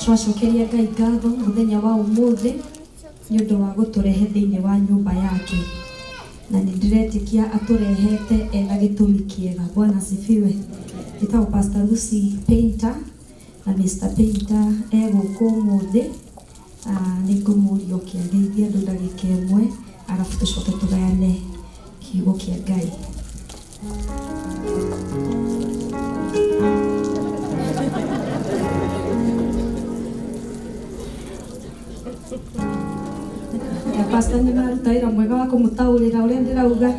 twacokeria Ngai ngatho muthenya wa umuthi ni undu wa guturehe thiini wa nyumba yake na ni ndiretikia aturehete ena gitumi kiega. Bwana asifiwe. Nitao Pastor Lucy Paynter na Mr. Paynter guku umuthi ni ngumurio kiageithia andu ndagika imwe arafu tucoke tugayane kiugo kia Ngai. Ya Pastor ni maruta wira mwega wa kumutaurira uria ndirauga.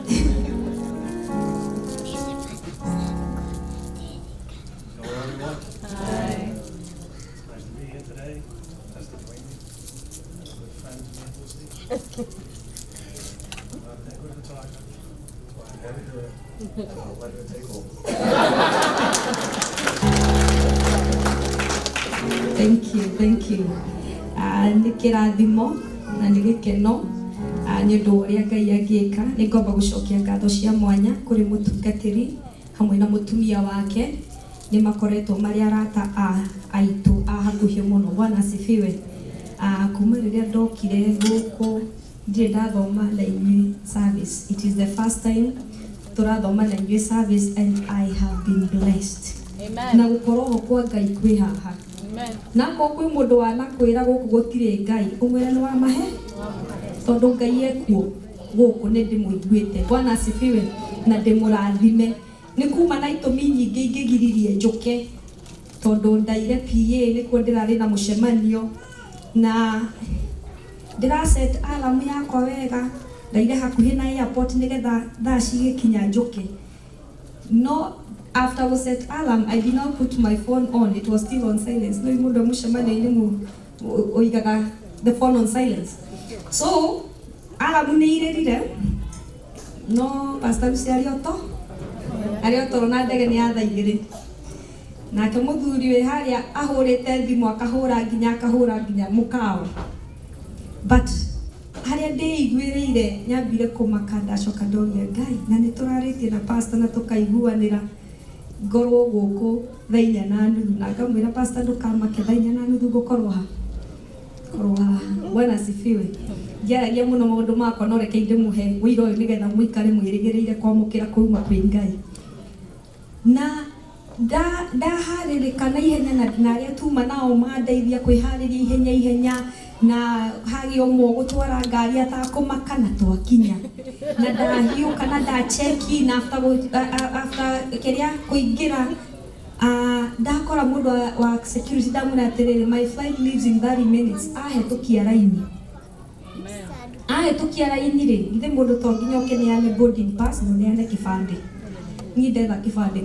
Thank you. Ni kirathimo na ni gikeno ni undu uria Ngai agika. Ni ngomba gucokia ngatho cia mwanya kuri mutungatiri hamwe na mutumia wake. Ni makoretwo mari arata aitu hakuhi muno. Bwana asifiwe. Kuma riria ndokire guku ndire ndathoma na inyui service. It is the first time turathoma na inyui service and I have been blessed. Amen. Na gukorwo kwa Ngai kwi haha. Amen. Na kwi mundu wanakwira guku gutire Ngai umwira ni wa mahe tondu Ngai ekuo guku ni ndimuiguite. Bwana asifiwe na ndimurathime. Ni kuma na itumi nyingi ingigiririe njuke tondu ndaire P.C.E.A ni kuo ndirari na mucemanio na ndira set alarm yakwa wega ndaire hakuhi na airport nigetha thaa cigikinya njuke. No, after we set alarm, I did not put my phone on. It was still on silence. No, mundu mushemane ni oigaga the phone on silence. So, alarm ni irerire. No, Pastor Lucy arioto na ndege ni athaigire. Nake muthuri we haria ahurite thimu akahura nginya mukao. But haria ndeiguirire nyambire kumaka ndacoka ndoria Ngai na ni turaritie na pastor na tukaiguanira ngorwo guku thainya na nuthu na ngamwira pastor ndukamake thainya na nuthu gukorwo ha. Bwana asifiwe. Njaragia muno maundu makwa no reke ndimuhe wira uyu nigetha muikare mwirigireire kwamukira kuuma kwi Ngai. Na ndaharirikana ihenya na ndinaria tuma nao mandeithia kwihariria ihenya na hagi omwe gutwara ngari atakumaka na twakinya na ndahiuka na ndacheki na after keria kuingira ndakora mundu wa security ndamuna atiriri my flight leaves in 30 minutes ahetukia raini ri ithe mundu to nginya ukeneane boarding pass no neane kibande ni ndetha kibande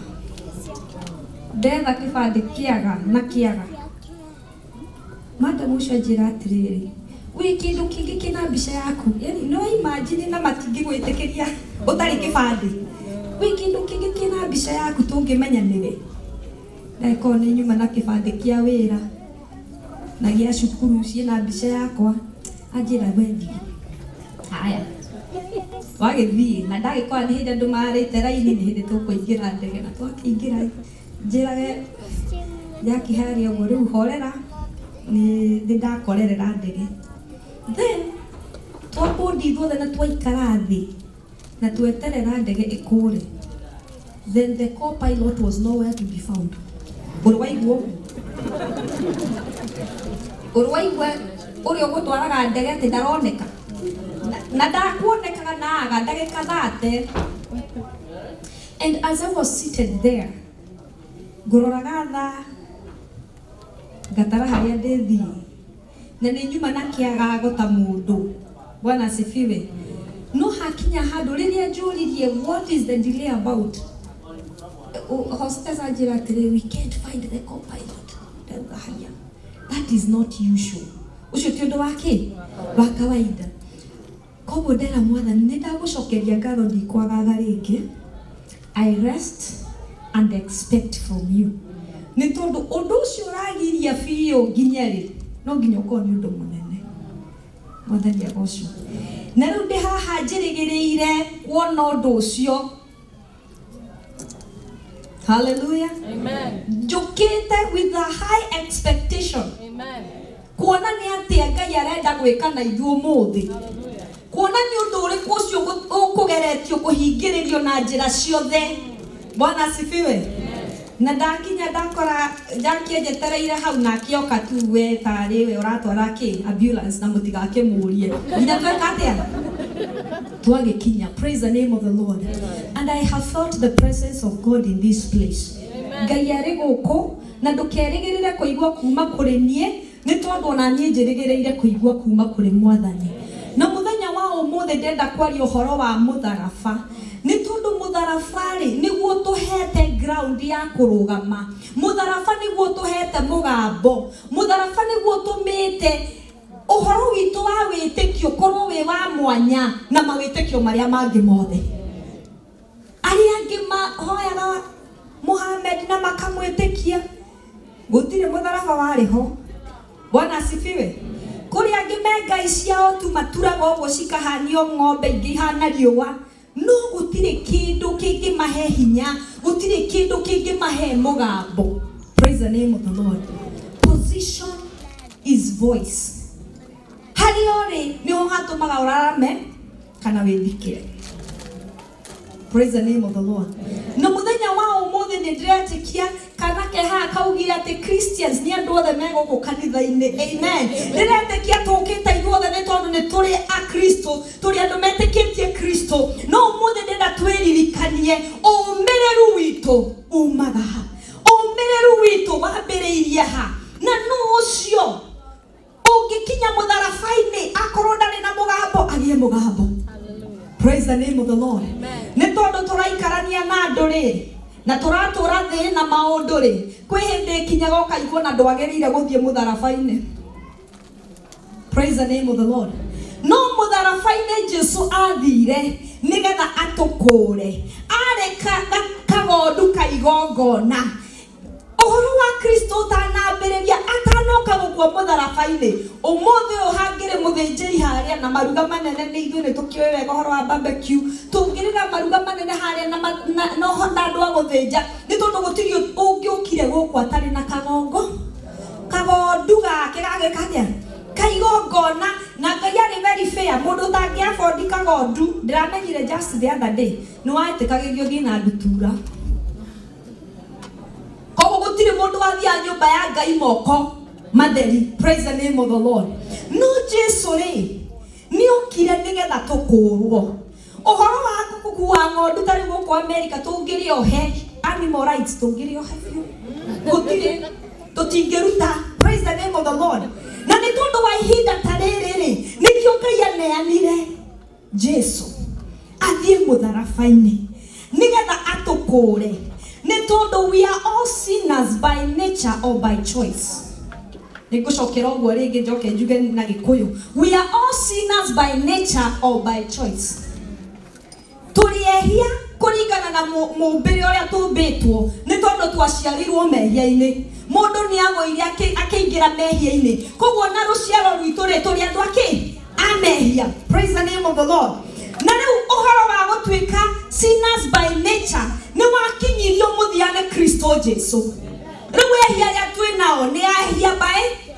kiaga na kiaga madam ucio njira atiriri wi kindu kingi kina mbica yaku yani no imagine na matingi gwitikiria utari kibande wi kindu kingi kina mbica yaku tungimenya niwe na ko ni nyuma na kibande kia wira na gia cukuru ciina mbica yakwa anjira wendi haya wagithii na ndagikwa ni hindi ndu marite raini ni hindi tukuingira ndege na twakiingira njirage yakiharia uguo riu horera ni ndakorerera ndege. Then twabundi thothe na twaikara thi na tweterera ndege ikure. Then the co-pilot was nowhere to be found. Urwaigwo urio gutwaraga ndege ati ndaroneka na ndakuonekaga naga ndagika 30. And as I was seated there nguroraga thaa ngatara haria ndethi na ni nyuma na kiaga gota mundu. Bwana asifiwe. No hakinya handu riria njuririe what is the delay about, hostess ajira tiri we can't find the co-pilot. That is not usual. Ucio ti undu wake wa kawaida. Koguo ndera mwathani ni ndagucokeria ngatho ndikwagatha ringi. I rest and expect from you. Ni tondu undu ucio uragiria biu nginya ri no nginya ukorwo ni undu munene. Mwathani agocwo. Na riu ndi haha njirigiriire wona undu ucio. Hallelujah. Amen. Jokete with a high expectation position. Kuona ni atia Ngai arenda gwika na ithuĩ ũmũthĩ. Kuona ni ũndũ ũrĩkũ ũcio ũkũgeretio kũhingĩrĩrio na njĩra ciothe. Bwana asifiwe. Na ndakinya ndakora Jackie ejetereire hau na akioka tu we tarĩ we ũratwara kĩ ambulance na mũtigakĩmũrie. Nginya tweka atĩa? Twagikinya. Praise the name of the Lord. And I have felt the presence of God in this place. Ngai arĩ gũkũ na ndũkerĩgĩrĩre kũigua kuma kũrĩ niĩ nĩ tondũ ona niĩ njĩrĩgĩrĩire kũigua kuma kũrĩ Mwathani. Na mũthenya wa ũmũthĩ ndenda kwaria ũhoro wa mũtharaba. Nĩ tondũ mũtharaba-rĩ nĩguo tũhete ground ya kũrũgama. Mũtharaba nĩguo tũhete mũgambo. Mũtharaba nĩguo tũmĩte ũhoro witũ wa wĩtĩkio korwo wĩ wa mwanya na mawĩtĩkio marĩa mangĩ mothe. Arĩa angĩ mahoyaga Muhammad na makamwĩtĩkia gũtirĩ mũtharaba warĩ ho. Bwana asifiwe. Kũrĩ angĩ me ngai ciao tu maturaga ũguo cikahanio ng'ombe ingĩ ihana riũa. No gũtirĩ kĩndũ kĩngĩmahe hinya, gũtirĩ kĩndũ kĩngĩmahe mũgambo. Praise the name of the Lord. Position is voice. Harĩa ũrĩ nĩho hatũmaga ũrarame kana wĩthikĩre. Praise the name of the Lord. Na mũthenya wa ũmũthĩ nĩ ndĩretĩkia kana keha kaugire atĩ Christians nĩ andũ othe megũkũ kanitha-inĩ. Amen. Ndĩretĩkia tũkĩte ithuothe nĩ tondũ nĩ tũrĩ a Kristo, tũrĩ andũ metĩkĩtie Kristo. No ũmũthĩ ndĩrenda twĩririkanie ũmĩrĩru witũ umaga ha. Ũmĩrĩru witũ wambĩrĩirie ha. Na nũ ũcio ũngĩkinya mũtharaba-inĩ akorwo ndarĩ na mũgambo agĩe mũgambo. Praise the name of the Lord. Nĩ tondũ tũraikarania na andũ rĩ na tũratũra thĩ na maũndũ rĩ kwĩ hĩndĩ kinyaga ũkaigua na ndwagĩrĩire gũthiĩ mũtharaba-inĩ. Praise the name of the Lord. No mũtharaba-inĩ Jesu athire nĩgetha atũkũre. Areka kagondu kaigongona. Ũhoro wa Kristo ũtanambĩrĩria atanoka gũkua mũtharaba-inĩ. Ũmũthĩ ũhangĩre mũthĩnjĩri harĩa na maruga manene nĩ ithuĩ nĩ tũkĩoĩ wega ũhoro wa barbecue. Tũngĩrĩra maruga manene harĩa na ũhota andũ a gũthĩnja nĩ tondũ gũtirĩ ũngĩũkire gũkũ atarĩ na kagondu gake gagĩkagĩa kaigongona na Ngai arĩ very fair. Mũndũ ũtangĩabondi kagondu ndĩramenyire just the other day nĩ wetĩkagĩrio nginya na ndutura. Koguo gũtirĩ mũndũ wathiĩ nyũmba ya Ngai moko matheri. Praise the name of the Lord. No Jesu rĩ nĩ okire nĩgetha tũkũrwo. Ũhoro wa gũkua ng'ondu tarĩ gũkũ America tũngĩrĩohe animal rights tũngĩrĩohe biũ. Gũtirĩ tũtingĩruta. Praise the name of the Lord. Na nĩ tondũ wa ihinda ta rĩrĩ rĩ nĩkĩo Ngai aneanire Jesu athiĩ mũtharaba-inĩ nĩgetha atũkũre. Nĩ tondũ we are all sinners by nature or by choice. Nĩngũcokera ũguo rĩngĩ njoke njuge na Gĩkũyũ. We are all sinners by nature or by choice. Tũrĩehia kũringana na mũmbĩre ũrĩa tũmbĩtwo nĩ tondũ twaciarirwo mehia-inĩ. Mũndũ nĩ agũire akĩingĩra mehia-inĩ. Koguo na rũciaro rwitũ rĩ tũrĩ andũ a mehia. Praise the name of the Lord. Na rĩu ũhoro wa gũtuĩka sinners by nature nĩ wakinyirio mũthia nĩ Kristo Jesu. Rĩu ehia arĩa twĩ nao nĩ ahia by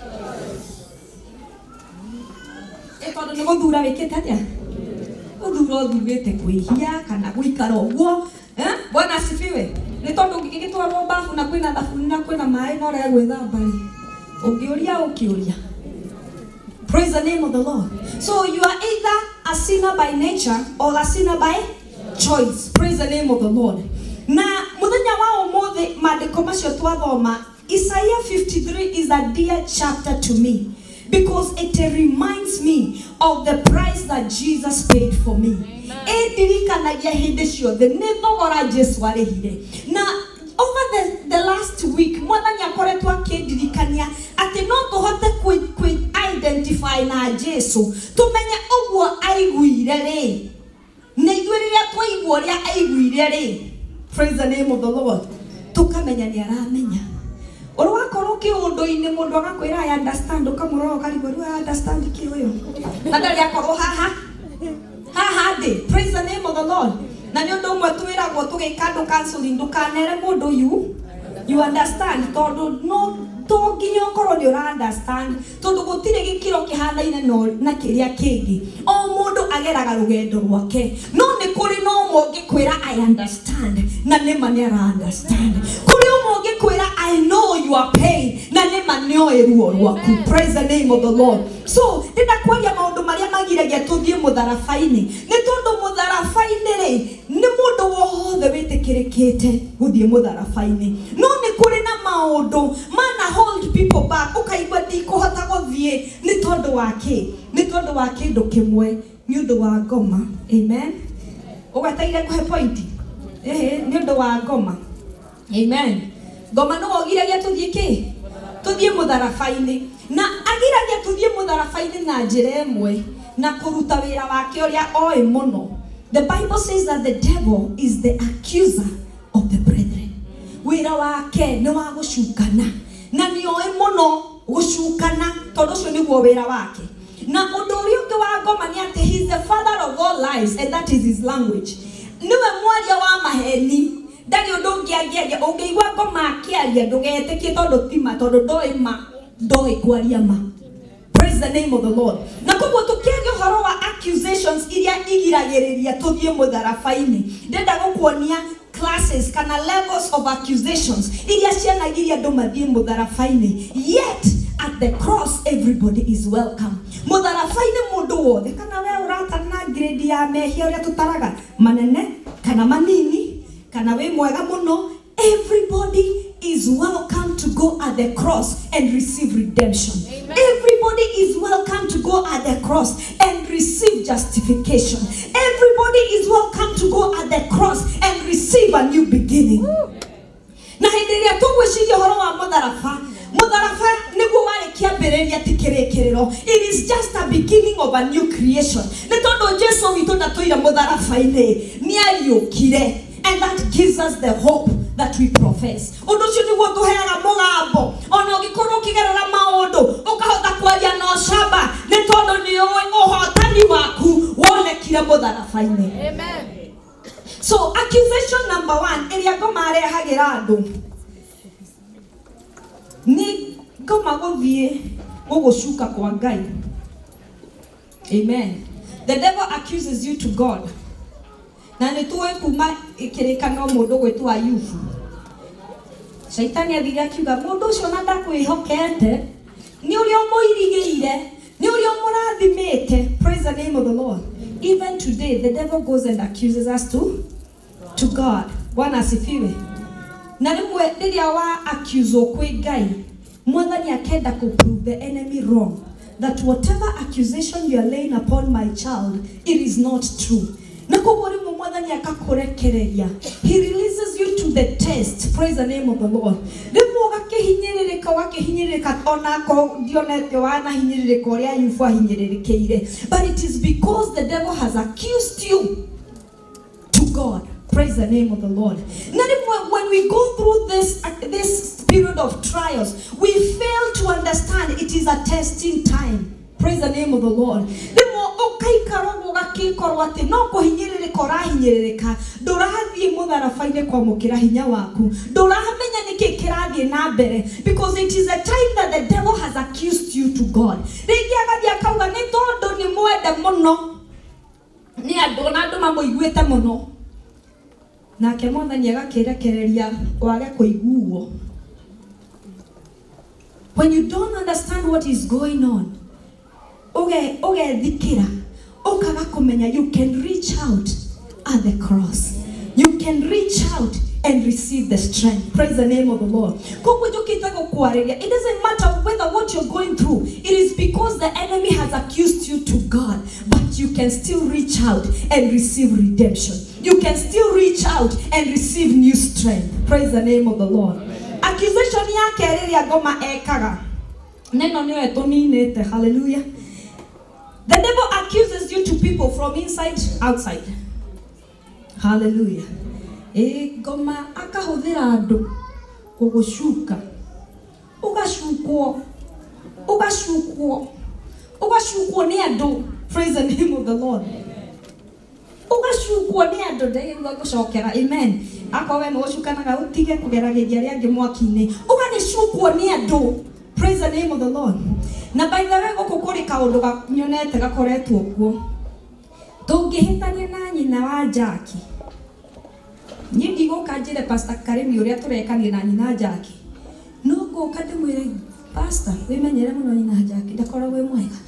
tondũ nĩ gũthura wĩkĩte atĩa? Gũthura ũthurĩte kwĩhia kana gũikara ũguo. Bwana asifiwe. Nĩ tondũ ũngĩgĩtwarwo bafu na kwĩna thabuni na kwĩna maĩ na ũrĩa gwĩthamba rĩ ũngĩũria. Praise the name of the Lord. So you are either a sinner by nature or a sinner by choice. Praise the name of the Lord. Na mũthenya wa ũmũthĩ maandĩko macio twathoma Isaiah 53 is a dear chapter to me because it reminds me of the price that Jesus paid for me. Ndirikanagia hĩndĩ ciothe nĩ thogora Jesu arĩhire. Na over the last week Mwathani akoretwo akĩndirikania atĩ no tũhote identify na Jesu tũmenye ũguo aiguire rĩ na ithuĩ rĩrĩa twaigua ũrĩa aiguire rĩ. Praise the name of the Lord. Tũkamenya nĩ aramenya. Ũrĩ wakorwo kĩũndũ-inĩ mũndũ agakwĩra I understand ũkamũrora ũkarigwo rĩu I understand kĩũyũ na ndarĩ akorwo haha ndĩ. Praise the name of the Lord. Na nĩ ũndũ ũmwe twĩragwo tũgĩka andũ counseling ndũkanere mũndũ You understand? Todo no ginyo koro ni understand. Todo gutire gikiro kihanaine no na kiria kingi. O mundu ageraga rugendo rwake. No ni kuri no mogi kwira I understand. Na Neema ni ara understand. Kuri mogi kwira I know your pain. Na Neema ni oeruo rwaku. Praise the name of the Lord. So, ndenda kwaria maundu maria magiragia tuthie mutharafaini. Ni tondu mutharafaini ri ni mundu wothe witikirikite guthie mutharafaini. No ni kuri na maundu mana hold people back. Ukaigwa ndikuhota guthie ni tondu wake. Ni tondu wa kindu kimwe ni undu wa ngoma. Amen. Ugataire kuhe point. Ni undu wa ngoma. Amen. Ngoma no ogiragia tuthie ki? Tuthie mutharafaini. Na agiragia tuthie mutharafaini na njira emwe na kuruta wira wake uria oi muno. The Bible says that the devil is the accuser of the brethren. Wira wake ni wa gucukana na ni oi muno gucukana tondu ucio niguo wira wake. Na undu uria ungi wa ngoma ni ati he is the father of all lies, and that is his language. Niwe mwaria wa maheni. Ndari undu ungiagia ungeigwa ngoma akiaria ndugetikie tondu tima tondu ndoi kwaria ma. Praise the name of the Lord. Na koguo tukiaria horo wa accusations iria igiragiriria tuthie mutharafaini. Ndenda gukuonia classes kana levels of accusations iria cianagiria andu mathie mutharafaini. Yet at the cross everybody is welcome. Mutharafaini mundu wothe kana we urata na grade ya mehia uria tutaraga manene kana manini kana we mwega muno, everybody is welcome to go at the cross and receive redemption. Amen. Everybody is welcome to go at the cross and receive justification. Everybody is welcome to go at the cross and receive a new beginning. Na henderia tugwiciria horo wa mutharafa niguo wari kiambiriria tikirekiriro. It is just a beginning of a new creation. Ni tondu Jesu witu ndatuira mutharafa-ini ni ariukire, and that gives us the hope that we profess. Undu cio niguo tuheaga mugambo ona ugikorwo ukigerera maundu ukahota kwaria no shaba ni tondu ni uhotani waku wonekire mutharafa-ini. Amen. So accusation number 1 iria ngoma arehagira andu ni ngoma guthie gugucuka kwa Ngai. Amen. The devil accuses you to God. Na ni tuwe kuma ikirikano mundu gwitwa Ayubu. Shaitani athire akiuga mundu ucio na ndakwihokete ni uria muirigiire ni uria murathimite. Praise the name of the Lord. Even today the devil goes and accuses us to God. Bwana asifiwe. Na rimwe riria wa accuse kwi Ngai, mwathani akenda ku prove the enemy wrong, that whatever accusation you are laying upon my child, it is not true. Na kugori mwathani akakurekereria. He releases you to the test. Praise the name of the Lord. Rimwe wakihinyirika onako dionete wana hinyirika uria Ayubu ahinyirikeire. But it is because the devil has accused you to God. Praise the name of the Lord. When we go through this period of trials, we fail to understand it is a testing time. Praise the name of the Lord. No kuhinyirika urahinyirika ndurathie mutharafa-ini kwamukira hinya waku ndurahamenya niki kirathie na mbere, because it is a time that the devil has accused you to God. Ringi agathie akauga ni tondu ni mwende muno ni andu na andu mamuiguite muno, nake mwathani agakirekereria wage kuiguo. When you don't understand what is going on, thikira ukaga kumenya, you can reach out at the cross. You can reach out and receive the strength. Praise the name of the Lord. It doesn't matter whether what you're going through, it is because the enemy has accused you to God, but you can still reach out and receive redemption. You can still reach out and receive new strength. Praise the name of the Lord. Accusation yake riria ngoma ekaga neno niyo etuninite. Hallelujah. The devil accuses you to people from inside, outside. Hallelujah. Ngoma akahuthira andu kugucuka. Ugacukwo ni andu. Praise the name of the Lord. Ugacukwo ni andu ndegwa gucokera. Amen. Akowe no shukanaga utige kugerageria ria ngi mwaki-ini. Ugagicukwo ni andu. Praise the name of the Lord. Na by the way guku kuri kaundu nyonete gakoretwo kuo. Tungihitania na nyina wa Jackie. Nyingi goka njire Pastor Karimi uria turekania na nyina Jackie. No goka ndimwire Pastor, wimenyere muno nyina Jackie ndakoragwo mwega.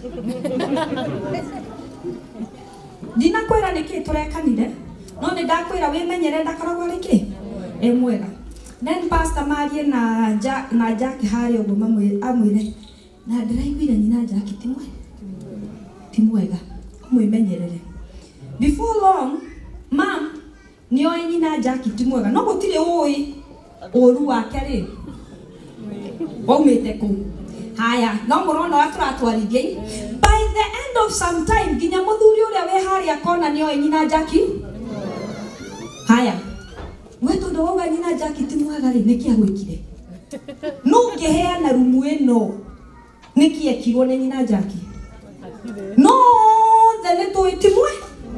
Dina kwera niki turekanire. No ni ndakwira wimenyere ndakoragwo riki mwega. Then Pastor Marie na Jackie hari uguo amwire na ndiraiguire nyina Jackie ti mwega mwimenyerere. Before long, Mom nioe nyina Jackie ti mwega. No gutire ui oru wake ri waumite ku haya no murona aturatwarithia. By the end of some time ginya muthuri uria we hari akona nioe nyina Jackie haya wetu ndo wauga nyina Jackie ti mwega ri niki agwikire no ngeheana rumu ino niki ekirwo ni nyina Jackie no the little itimwe.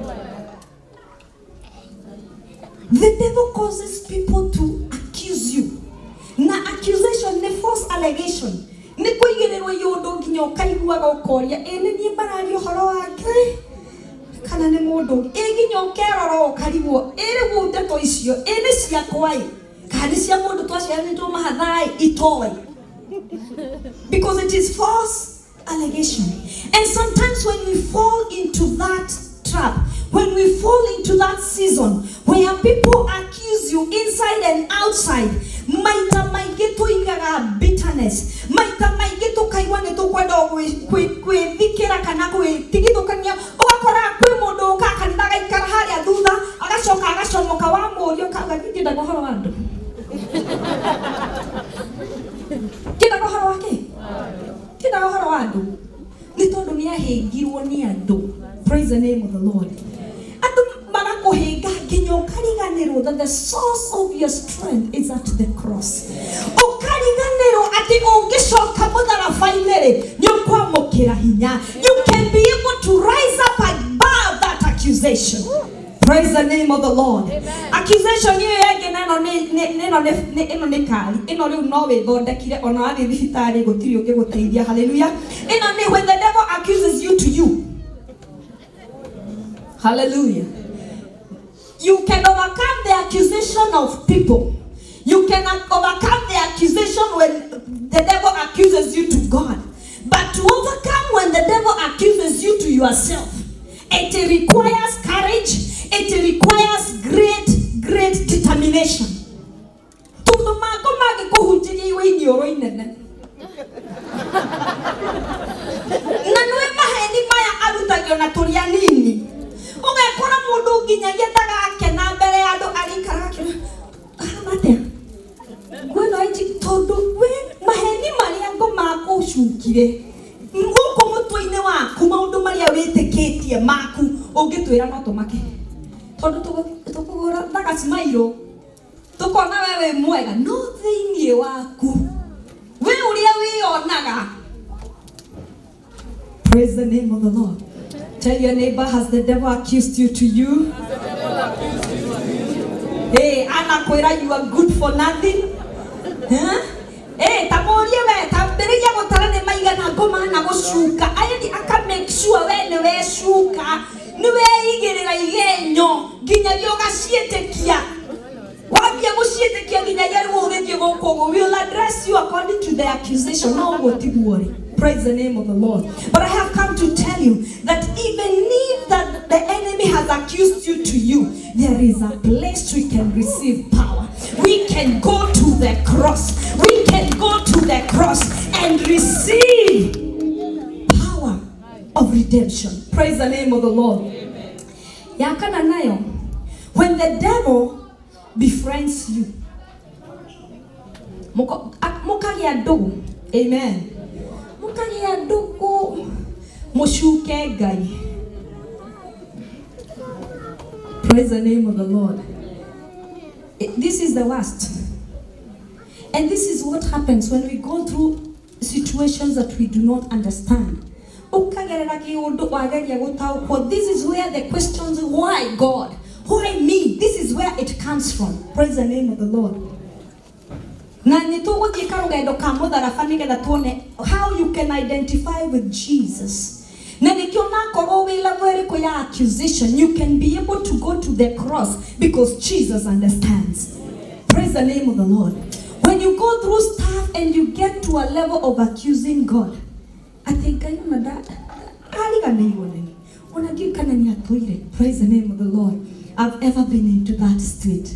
The devil causes people to accuse you. Na accusation ne false allegation. Ni kuigererwo yundu nginya ukaiguaga ukoria ene ni marari uhoro wake kana ni mundu nginya ukerora ukarigwo ere ndeto icio ene cia kwai kana cia mundu twaciaritwo mahathai itoi. Because it is false allegation. And sometimes when we fall into that trap, when we fall into that season where people accuse you inside and outside, maita maingi tuigaga bitterness, maita maingi tukaigwa ni tukwenda kwithikira kana kwitigithukania ugakora kwi mundu ukakanitha gaikara haria thutha agacoka agacomoka wa murio kaga kida gohoro wandu kida gohoro wake kida gohoro wandu ni tondu ni ahingirwo ni andu. Praise the name of the Lord. That the source of your strength is at the cross. You can be able to rise up above that accusation. Praise the name of the Lord. Amen. Accusation hallelujah. When the devil accuses you to you. Hallelujah. You can overcome the accusation of people. You can overcome the accusation when the devil accuses you to God. But to overcome when the devil accuses you to yourself, it requires courage. It requires great determination. Ugekora mundu nginyagia ndagakena mbere ya andu arikara mate gweno iji tondu we maheni maria ngo makucukire nguko mutwe-ini waku maundu maria witikitie maku ungitwira no tumake tondu tukugura ndagacimairo tukona wewe mwega no thiini waku we uria wionaga. Praise the name of the Lord. Tell your neighbor, has the devil accused you to you? Hey, anakwira you are good for nothing. Hey, tamorie we tambereja gotarane maiga na ngoma na gushuka. Ayedi aka make sure we ne we shuka. Ni we igerera igenyo ginya yoga cietekia. Wabia gucietekia ginya yaru ugetie goko. We will address you according to the accusation. No go worry. Praise the name of the Lord. But I have come to tell you that even if that the enemy has accused you to you, there is a place we can receive power. We can go to the cross. We can go to the cross and receive power of redemption. Praise the name of the Lord. Yakana nayo. When the devil befriends you, mukagia do. Amen. Mukagia do mushuke gai. Praise the name of the Lord. This is the worst. And this is what happens when we go through situations that we do not understand. This is where the questions, why God? Why me? This is where it comes from. Praise the name of the Lord. How you can identify with Jesus. Accusation, you can be able to go to the cross because Jesus understands. Praise the name of the Lord. When you go through stuff and you get to a level of accusing God, I think praise the name of the Lord. I've ever been into that state.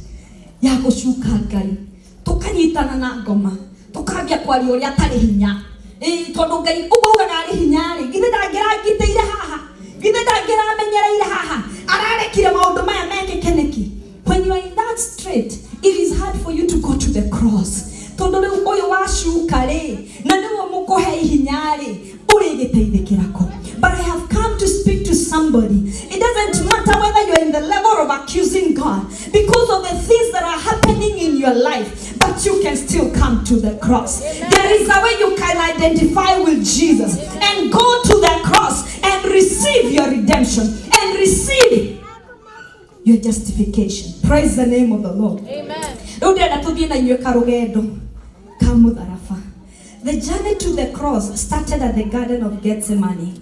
Tukanyitana na ngoma tukambia kwari uri atari hinya tondu ngai ubugaga ari hinya ri githe ndangirangiteire haha githe ndangiramenyereire haha ararekire maundu maya mekekeneki. When you are in that state, it is hard for you to go to the cross tondu riu uyu washuka ri na niwo mukuhe hinya ri uri giteithikira ko. But I have come to speak to somebody. It doesn't matter whether you're in the level of accusing God because of the things that are happening in your life, but you can still come to the cross. Amen. There is a way you can identify with Jesus and go to the cross and receive your redemption and receive your justification. Praise the name of the Lord. Amen. The journey to the cross started at the Garden of Gethsemane.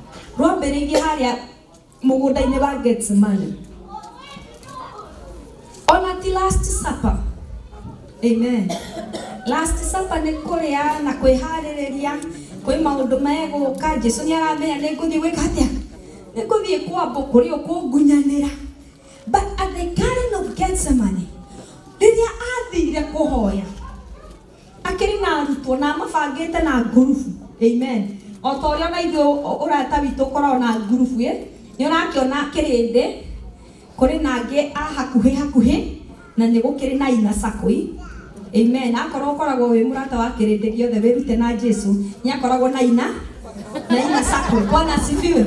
On at the Last Supper. Amen. Last Supper ne korea na kweharereria kwe maundu mego ka Jesu ni aramenya ne guthie wekatia ne guthie kwa bokuri okungunyanira. But at the Garden of Gethsemane, riria athire kuhoya akiri na arutwo na mabangite na ngurubu. Amen. Otorio na ithuĩ urata witũ korwo na ngurubu ni ũrakiona kĩrĩndĩ kũrĩ nangĩ hakuhĩ na nĩ gũkĩrĩ na inacakũi. Amen. Akorwo ũkoragwo wĩ mũrata wa kĩrĩndĩ gĩothe wĩrute na Jesu nĩ akoragwo na inacakũi. Bwana asifiwe.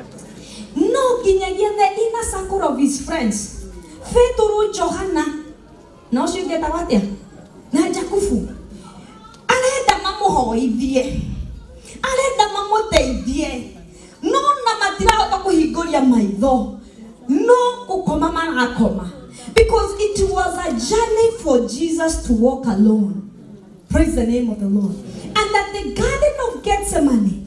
No nginyagia the inner circle of his friends. Petro, Johana na ũcio ũngĩ etagwo atĩa na Jakubu arenda mamuhoithie, arenda mamuteithie, no na matirahota kuhinguria maitho, no gukoma marakoma, because it was a journey for Jesus to walk alone. Praise the name of the Lord. And at the Garden of Gethsemane,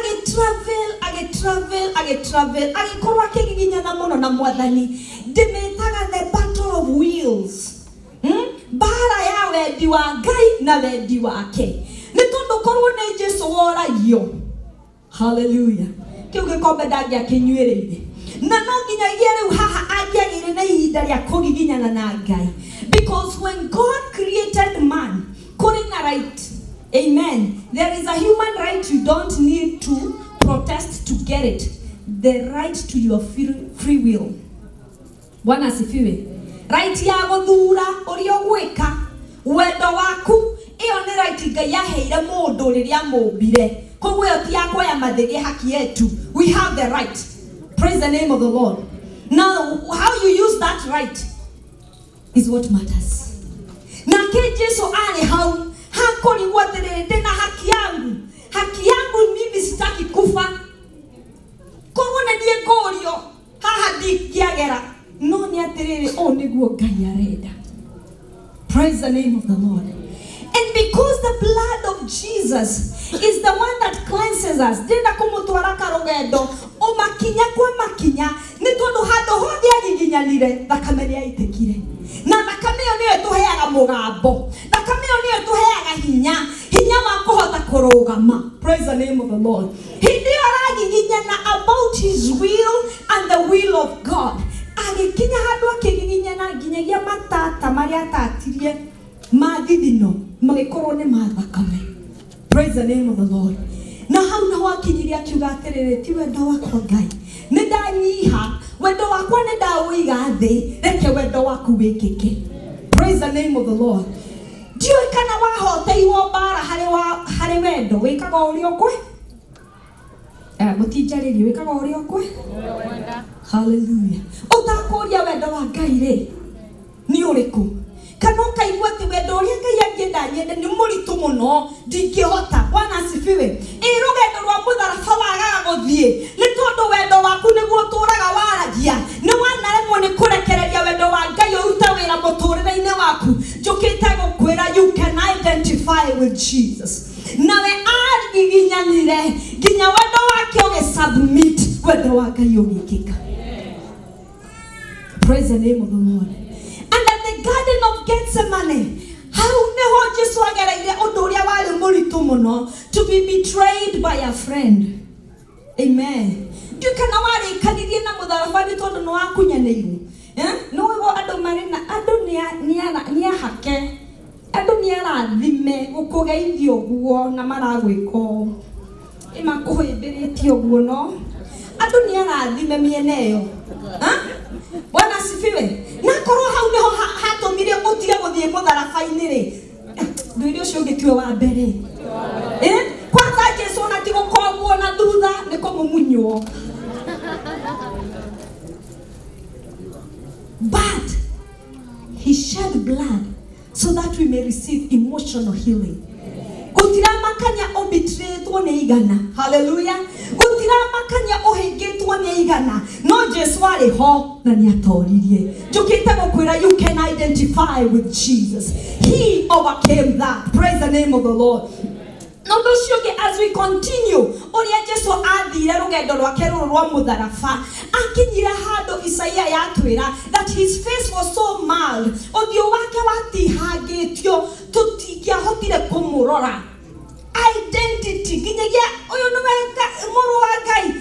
agitravel, agikorwo akigiginyana muno na mwathani. Ndimetaga the battle of wheels. Bara ya wendi wa Ngai na wendi wake. Ni tondu korwo ni Jesu woragio. Hallelujah. Kiu gikombe ndangia kinyuĩrĩire. Na no nginyagia riu haha angiagire na ihinda ria kugiginyana na Ngai. Because when God created man, kuri na right. Amen. There is a human right you don't need to protest to get it. The right to your free will. Bwana asifiwe. Right ya guthura uria gwika wendo waku iyo ni right Ngai yaheire mundu riria mumbire. Koguo yo ti yakwa ya mathege haki yetu. We have the right. Praise the name of the Lord. Now how you use that right is what matters. Na ke Jesu ali hau hakoni waterere tena haki yangu. Haki yangu mimi sitaki kufa. Koguo na die gorio haha dikiagera. No ni aterere o niguo Ngai arenda. Praise the name of the Lord. And because the blood of Jesus is the one that cleanses us, denda kumutwara karogendo o makinya kwa makinya ni tondu handu hothe agiginyanire thakame ni aitekire. Na thakame yo niyo tuheaga mugambo. Thakame yo niyo tuheaga hinya wa kuhota kurugama. Praise the name of the Lord. Hindi aragiginyana about his will and the will of God. Agikinya handu akigiginyana nginyagia matata maria atatirie mathithino magikorwo ni mathakame. Praise the name of the Lord. Na hau na wakinyiria akiuga atiriri ti wendo wakwa Ngai ni ndanyiha wendo wakwa ni ndawuiga thi reke wendo waku wikike. Praise the name of the Lord. Ndiyo kana wahoteiwo bara hari wendo wikaga uri okwe mutinjariri wikaga uri okwe. Hallelujah. Utakoria wendo wa Ngai ri ni uriku kana ukaigua ti wendo uria Ngai angienda nyende ni muritu muno ndingihota. Bwana asifiwe. Irugendo rwa mutharaba wagaga guthie ni tondu wendo waku niguo turaga waragia ni wanaremwo ni kurekereria You can identify with Jesus. Nawe ginya wendo wake submit wendo wake yogikika. Praise the name of the Lord. And at the Garden of Gethsemane, to be betrayed by a friend. Amen. You can Bwana sifiwe. Na koro hau neho hatomire mutige guthie mutharafa-inĩ nduire ucio ngĩtue wa mbere. Kwanza Jesu ona tigo koguo na thutha nĩ kũmumunywo. But he shed blood so that we may receive emotional healing. Gutiramakanya obitretwo nĩ igana. Hallelujah. Gutiramakanya ohingĩtwo nĩ igana. No Jesu arĩ ho na nĩ atoririe. Njũkĩte gũkwĩra you can identify with Jesus. He overcame that. Praise the name of the Lord. As we continue, oria Jesu athire rugendo rwake ruru rwa mutharaba akinyire handu P.C.E.A yatwira that his face was so mild, uthio wake watihangitio tutingiahotire kumurora. Identity ginyagia uyu niwe muru wa Ngai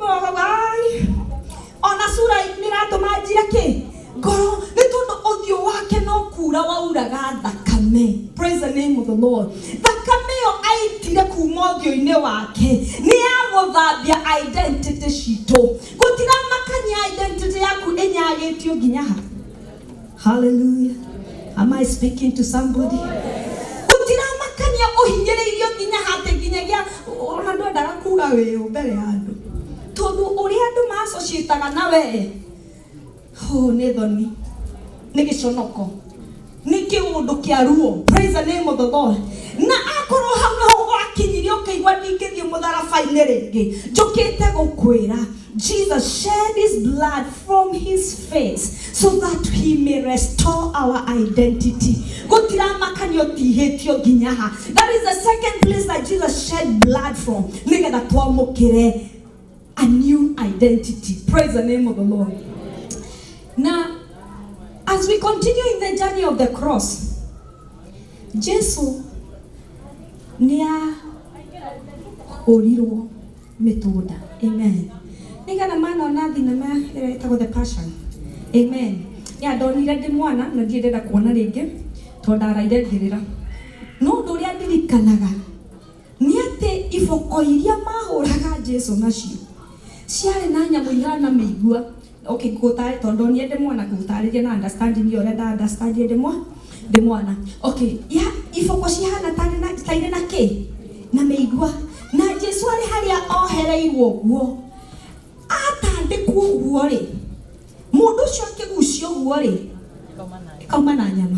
ona sura niratuma njira ki ngoro ni tondu uthio wake no kura wauraga thakame. Praise the name of the Lord. Thakame yo aitire kuma uthio-ini wake ni aguthambia identity citũ. Gutiramakania identity yaku inyagĩtio nginya ha. Hallelujah. Am I speaking to somebody? Gutiramakania uhinyĩrĩirio nginya hate nginyagia ona ndwendaga kuga wĩũ mbere ya andũ tondu ũrĩa andũ ma-associate-aga nawe nĩ thoni nĩ gĩconoko nĩ kĩũndũ kĩa ruo. Praise the name of the Lord. Na akorwo hau naho wakinyirie ũkĩigua ndingĩthiĩ mũtharaba-inĩ rĩngĩ njũkĩte gũkwĩra Jesus shed his blood from his face so that he may restore our identity. Gutiramakania ũtihĩtio nginya ha. That is the second place that Jesus shed blood from. Nĩgetha twamũkĩre a new identity. Praise the name of the Lord. Now, as we continue in the journey of the cross, Jesu nia orirwo mĩtũnda. Amen. Nigana mana ona thinema ĩrĩa ĩtagwo The Passion. Amen. Ya ndonire ndĩ mwana na ndiendera kuona rĩngĩ tondũ ndarairengĩrĩra. No ũndũ ũrĩa ndirikanaga nĩ atĩ iboko iria mahũraga Jesu nacio ciarĩ na nyamũ ihana mĩigua. Okay, ngũtarĩ tondũ niĩ ndĩ mwana ngũtarĩria na understanding yo renda understand ndĩ mwana. Okay, ya iboko cihana tarĩ na kĩ na mĩigua. Na Jesu arĩ harĩa ohereirwo guo atandĩkwo guo rĩ mũndũ ũcio akĩgucio guo rĩ kauma na nyama.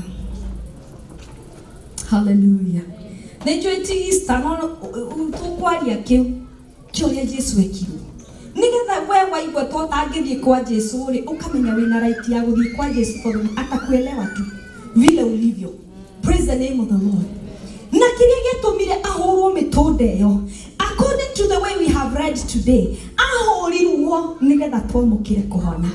Hallelujah. Nĩ njũĩ Easter no tũkwaria kĩũrĩa Jesu ekirwo nigetha we waigua tũtangĩthiĩ kwa Jesu rĩ ũkamenya wĩna right ya gũthiĩ kwa Jesu tondũ atakuelewa tu vile ulivyo. Praise the name of the Lord. Na kĩrĩa gĩtũmire ahũrwo mĩtũnda ĩyo according to the way we have read today ahũrirwo nigetha twamũkĩre kũhona.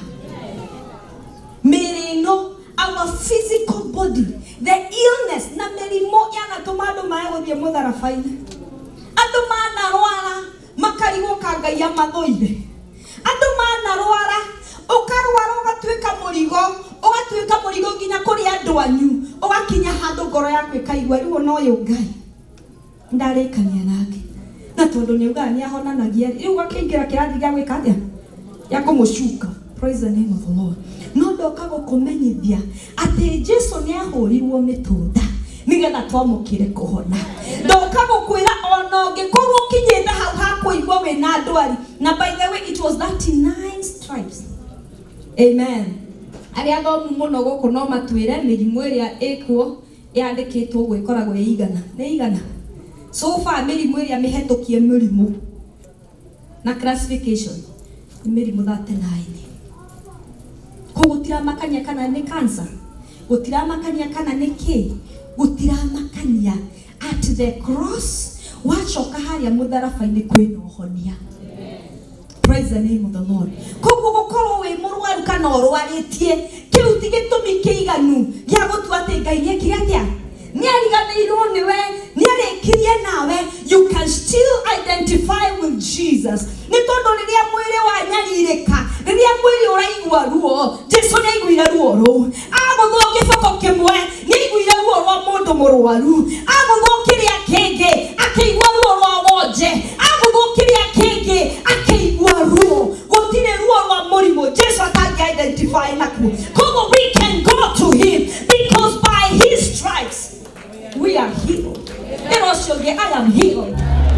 Mĩrĩ ĩno our physical body, the illness na mĩrimũ yanatũma andũ mae gũthiĩ mũtharaba-inĩ. Andũ manarwara makarigũka Ngai amathũire. Andũ manarwara ũkarwara ũgatuĩka mũrigo nginya kũrĩ andũ anyu ũgakinya handũ ngoro yaku ĩkaigua rĩu no ũyũ Ngai ndarĩkania nake na tondũ nĩ uga nĩ ahonanagia rĩu ũgakĩingĩra kĩrathi gĩa gwĩka atĩa ya kũmũcuka. Praise the name of the Lord. No ndoka gũkũmenyithia atĩ Jesu nĩ ahũrirwo mĩtũnda nigetha twamũkĩre kũhona. Ndoka gũkwĩra ona ũngĩkorwo ũkinyĩte hau ha kũigua wĩna ndwari na by the way it was 39 stripes. Amen. Arĩa athomu mũno gũkũ no matwĩre mĩrimũ ĩrĩa ĩkuo yandĩkĩtwo ũguo ĩkoragwo nĩ igana. So far mĩrimũ ĩrĩa mĩhetũkie mĩrimũ na classification nĩ mĩrimũ 39. Kũgũtira makanya kana nĩ cancer. gutiramakania kana niki gutiramakania at the cross wachoka haria mutharafa-ini kwina uhonia. Praise the name of the Lord. Koguo gukorwo wi murwaru kana urwaritie kiu ti gitumi kiiganu gia gutua ati Ngai ni ekire atia ni ariganirwo niwe ni arikirie nawe. You can still identify with Jesus. Ni tondu riria mwiri wanyaririka, riria mwiri uraigua ruo, Jesu ni aiguire ruo ru. Aguthuo giboko kimwe ni aiguire ruo rwa mundu murwaru. Aguthuo kiria kingi akigua ruo rwa wonje. Aguthuo kiria kingi akigua ruo. Gutire ruo rwa murimu Jesu atangi identify naku. Koguo we can go to him because by his stripes we are healed. And also I am healed.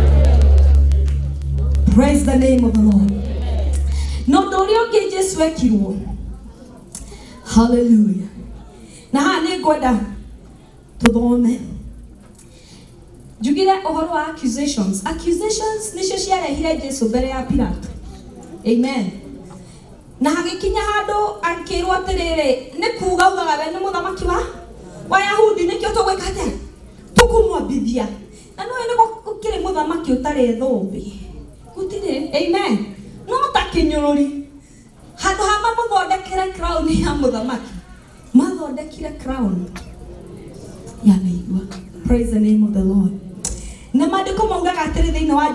Praise the name of the Lord. No dorio ke Jesu ekirwo. Hallelujah. Na hane goda tuthome. Jugire ohoro wa accusations. Accusations nisho ciarehire Jesu mbere ya Pilato. Amen. Na hagikinya handu akirwo atiriri ni kuuga ugaga we ni muthamaki wa Yahudi nikio tugwika atia tukumwambithia. Na no ene gukire muthamaki utari thombi. Gutire. Amen. No ta kinyururi. Handu hama muthondekere crown ya muthamaki. Mathondekire crown ya meigua. Praise the name of the Lord. Na maandiko maugaga atiri thiini wa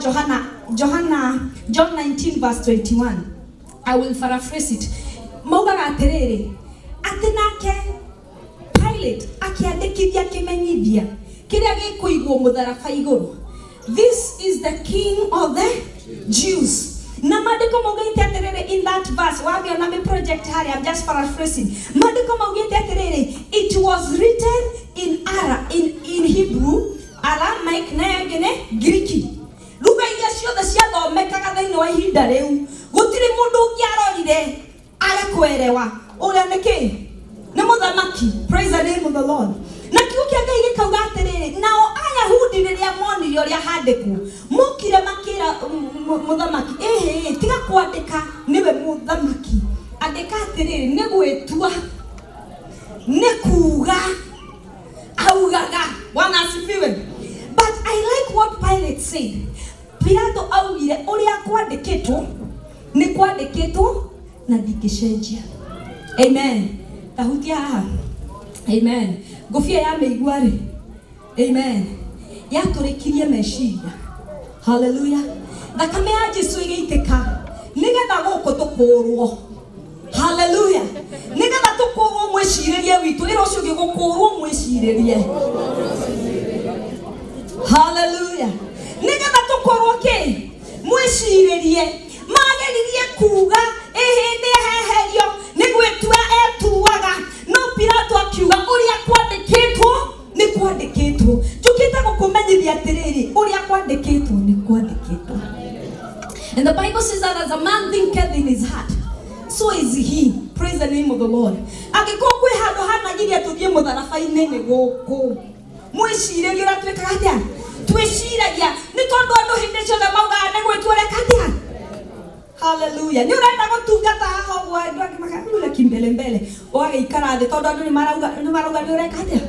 John 19 verse 21. I will paraphrase it. Maugaga atiriri ati nake Pilate akiandikithia kimenyithia kiria gikuigwo mutharaba iguru. This is the King of the Jews. Na maandiko maugaite atiriri in that verse wabi ona me project hari, I'm just paraphrasing. Maandiko maugaite atiriri it was written in Hebrew, Aramaic na yengine Greek. Lugha iria ciothe ciathomekaga thiini wa ihinda riu gutiri mundu ungiarorire agakuerewa uria niki ni muthamaki. Praise the name of the Lord. Na kiugo kia Ngai gikauga atiriri nao Ayahudi riria monire uria handikwo mukire makira muthamaki tiga kwandika niwe muthamaki, andika atiriri ni gwitua ni kuuga augaga. Bwana asifiwe. But I like what Pilate said. Pilato augire uria kwandikitwo ni kwandikitwo na ndikicenjia. Amen. Tahutia haha. Amen. Gofia ya meigua ri. Amen. Yaturikirie meciria. Hallelujah. Thakame ya Jesu igaitika nigetha guku tukurwo. Hallelujah. Nigetha tukurwo mwiciririe witu ira ucio gigukurwo mwiciririe. Hallelujah. Nigetha tukurwo ki mwiciririe mageririe kuuga ihindi heherio nigwitua etuaga. No Pilato akiuga uria kwandikitwo ni kwandikitwo. Jukite gukumenyithia atiriri uria kwandikitwo ni kwandikitwo. And the Bible says that as a man thinketh in his heart, so is he. Praise the name of the Lord. Agiko kwi handu hana giria tuthie mutharaba-ini ni guku mwiciririe uria twikaga atia twiciragia ni tondu andu hindi ciothe maugaga ni gwitwo reka atia. Hallelujah. Ni urenda gutungata haha gwa andu angi makarula kimbele mbele ugaikara thi tondu andu ni marauga ni ureka atia.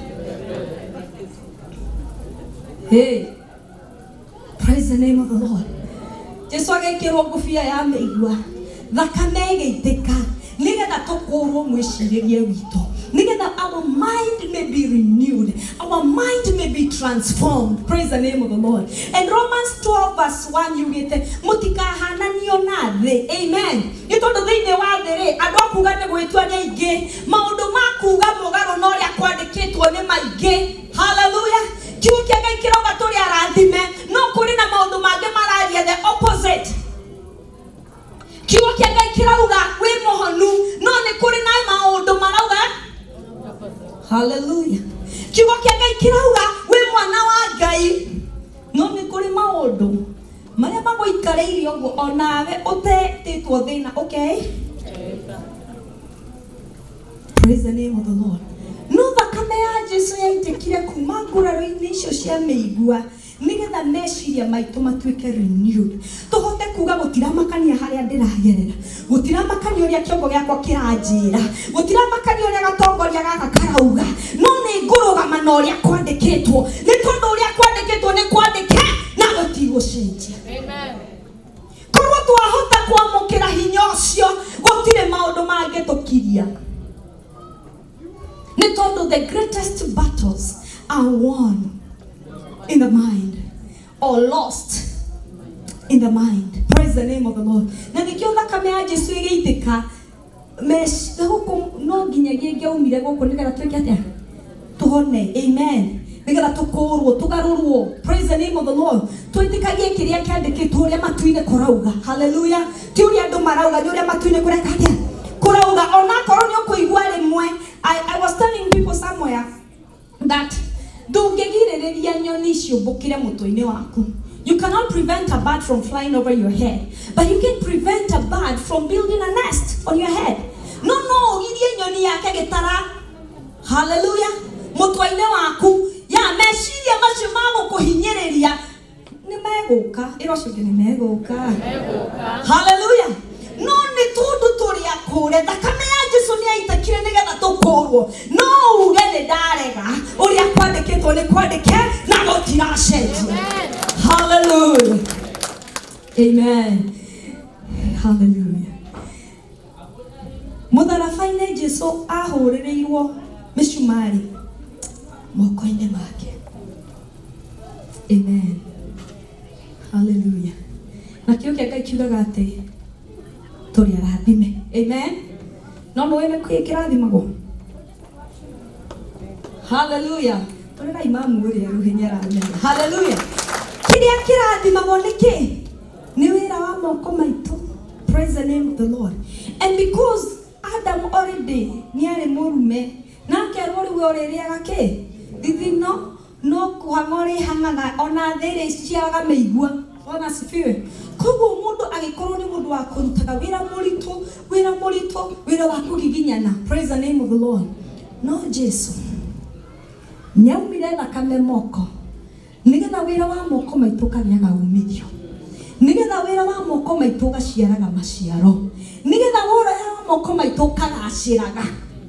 Hey, praise the name of the Lord. Jesu agekirwo ngufia ya meigua thakame igaitika nigetha tukurwo mwiciririe witu, nigetha our mind may be renewed, our mind may be transformed. Praise the name of the Lord. And Romans 12 verse 1 yugite mutikahananio na thi. Amen. Ni tondu thiini wa thi ri andu akuga ni gwitua ni aingi, maundu makuga mugaru no ria kwandikitwo ni maingi. Hallelujah. Kiugo kia Ngai kirauga turi arathime no kuri na maundu mangi mararia the opposite. Kiugo kia Ngai kirauga wi muhonu no ni kuri na maundu marauga. Hallelujah. Kiugo kia Ngai kirauga wi mwana wa Ngai no ni kuri maundu maria maguikariire uguo onawe utetitwo thina. Okay. Praise the name of the Lord. No thakame ya Jesu yaitikire kuma nguraro-ini icio cia meigua nigetha meciria maitu matuike renewed, tuhote kuga gutiramakania haria ndiragerera gutiramakania uria kiongo giakwa kiranjira gutiramakania uria gatongoria gaka karauga no ni ngurugama na uria kwandikitwo ni tondu uria kwandikitwo ni kwandike na gutigucenjia. Amen. Korwo twahota kwamukira hinya ucio gutire maundu mangitukiria ni tondu the greatest battles are won in the mind or lost in the mind. Praise the name of the Lord. Na nikiona kama ya Jesu igeitika mesh huko no ginyagie ngiaumire goko nigera tweke atia tuhone. Amen. Nigera tukorwo tugarurwo. Praise the name of the Lord. Twitikagie kiria kiandikitwo uria matuine kurauga. Hallelujah. Ti uria andu marauga ni uria matuine kureka atia kurauga. Ona korwo ni ukuigwa rimwe. I was telling people somewhere that ndungigiriria nyoni ciumbukire mutwe-ini waku. You cannot prevent a bird from flying over your head, but you can prevent a bird from building a nest on your head. No, irie nyoni yake gitara. Hallelujah. Mutwe-ini waku ya meciria macio magukuhinyiriria ni meguka. Irocunge ni meguka. Hallelujah. No ni tundu turia kure thakame ya Jesu ni aitakire nigetha tukorwo. No uge ni ndarega uria kwandikitwo ni kwandike na gutiracenjia. Hallelujah. Amen. Hallelujah. Mutharabai-ini Jesu ahuririrwo micumari moko-ini make. Amen. Hallelujah. Na kio kia Ngai kiugaga ati turi arathime. Amen. No wene kwikirathimagwo. Hallelujah. Turi na imamu uri aruhinya ramenya. Hallelujah. Kiria kirathimagwo niki ni wira wa moko maitu. Praise the name of the Lord. And because Adam already ni ari murume nake rori oririaga ki thithino no kuhangori hangaga ona there ciaga meigua ona sifiwe. Koguo mundu agikorwo ni mundu wa kurutaga wira murito wira wa kugiginyana. Praise the name of the Lord. No Jesu nyaumire thakame moko nigetha wira wa moko maitu kagiaga umithio, nigetha wira wa moko maitu gaciaraga maciaro, nigetha wira wa moko maitu kagaciraga.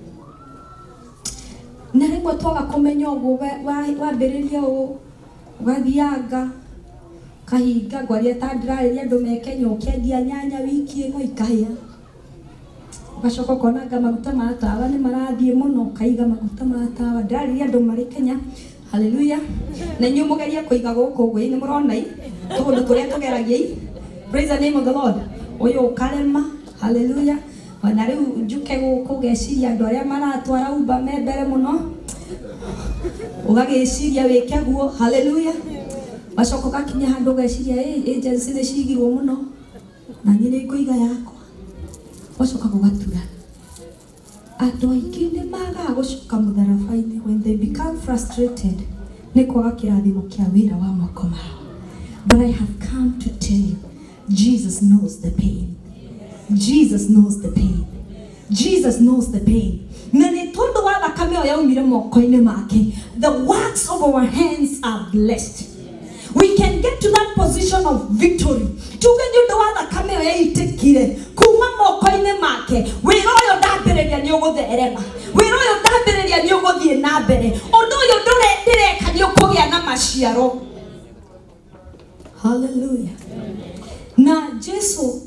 Na rimwe twaga kumenya uguo wambiriria ugathianga kahinga ngwaria ta ndirariria andu mekenya ukendia nyanya wiki ino ikahia ugacoka konanga maguta ma tawa ni marathie muno kaiga maguta ma tawa ndirariria andu mari Kenya. Hallelujah. Na nyu mugeria kuiga guku gwi ni murona tundu turia tugeragia. Praise the name of the Lord. Uyu ukarema. Hallelujah. Wana riu njuke guku geciria andu aria maratwara uba me mbere muno ugageciria wike guo. Hallelujah. Wacoka gakinya handu geciria agency ni cigirwo muno na ni nguiga yakwa wacoka gugatura. Andu aingi ni maga gucuka mutharabai-ini when they become frustrated ni kwaga kirathimo kia wira wa moko mao. But I have come to tell you, Jesus knows the pain. Jesus knows the pain. Jesus knows the pain. Na ni tondu wa thakame o yaumire moko-ini make, the works of our hands are blessed. We can get to that position of victory. Tuge ndu wa thakame o yaitikire kuma moko-ini make. Wira uyu ndambiriria ni ugutherema. Wira uyu ndambiriria ni uguthie na mbere. Undu uyu ndireka ni ukugia na maciaro. Hallelujah. Na Jesu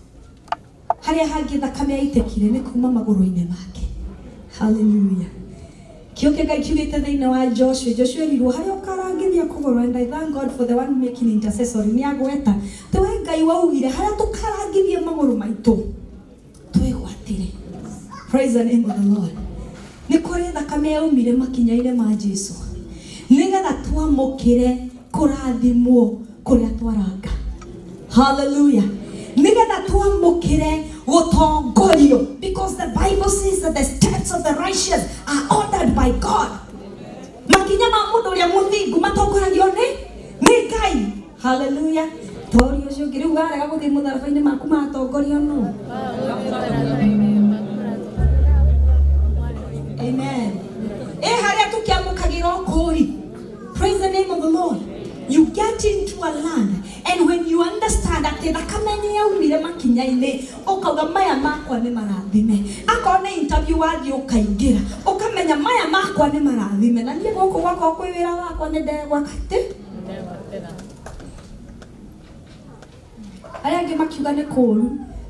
haria hangi thakame yaitikire ni kuma maguru-ini make. Hallelujah. Kioke Ngai kiugite thiini wa Joshua erirwo haria ukarangithia kuguru. And I thank God for the one making intercessory ni agweta tewe Ngai waugire haria tukarangithia maguru maitu twigwatire. Praise the name of the Lord. Ni kuri thakame yaumire makinya-ini ma Jesu nigetha twamukire kurathimwo kuria twaranga. Hallelujah. Nigetha twamukire gutongorio, because the Bible says that the steps of the righteous are ordered by God. Makinya ma mundu uria muthingu matongoragio ni Ngai. Hallelujah. Torio cio ngiri ugarega guthii mutharabai-ini maku matongorio no. Amen. Haria tukiamukagira kuri. Praise the name of the Lord. You get into a land, and when you understand understand ati thakame yaumire makinya-ini ukauga maya makwa ni marathime akona interview wathi ukaingira ukamenya maya makwa ni marathime na nie guku gwakwa kwi wira wakwa ni ndegwa kati aya angi makiuga ni kuru